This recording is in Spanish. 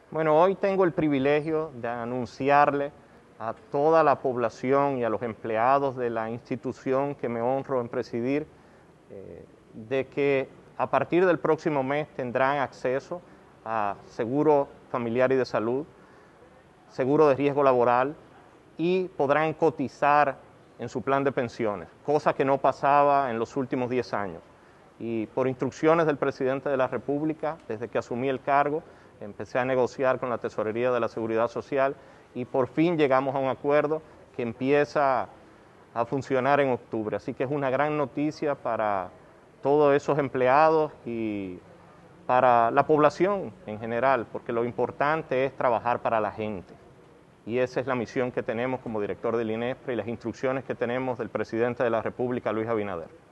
Bueno, hoy tengo el privilegio de anunciarle a toda la población y a los empleados de la institución que me honro en presidir, de que a partir del próximo mes tendrán acceso a seguro familiar y de salud, seguro de riesgo laboral y podrán cotizar en su plan de pensiones, cosa que no pasaba en los últimos 10 años. Y por instrucciones del presidente de la República, desde que asumí el cargo, empecé a negociar con la Tesorería de la Seguridad Social y por fin llegamos a un acuerdo que empieza a funcionar en octubre. Así que es una gran noticia para todos esos empleados y para la población en general, porque lo importante es trabajar para la gente. Y esa es la misión que tenemos como director del INESPRE y las instrucciones que tenemos del presidente de la República, Luis Abinader.